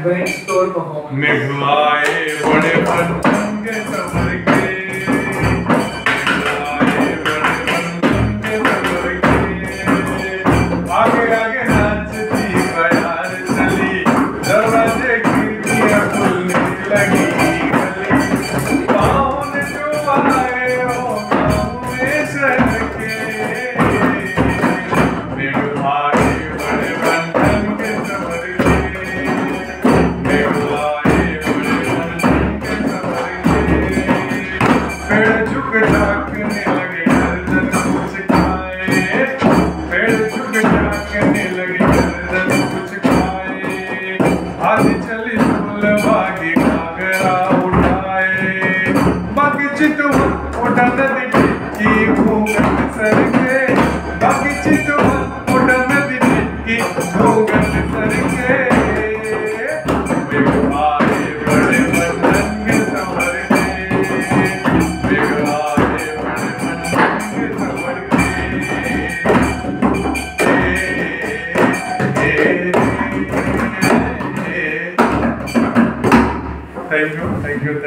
Explore performance मेघवाए बड़े बंधन के सफर के मेघवाए बड़े बंधन के सफर के आगे आगे नाचती बयार चली दरवाजे खिड़कियां खुलने लगी गली पाँव ने जो आए हो गाँव में शहर के मेघवाए बड़े बंधन के सफर के पेड़ झुक झाँकने लगे गर्दन कुछ खाए पेड़ झुक झाँकने लगे गर्दन कुछ खाए आधी चली फूल बागी घाघरा उठाए बाकी चितुआ उड़ा नदी की घूंघट सर के बाकी चितुआ उड़ा नदी की घूंघट सर के Thank you.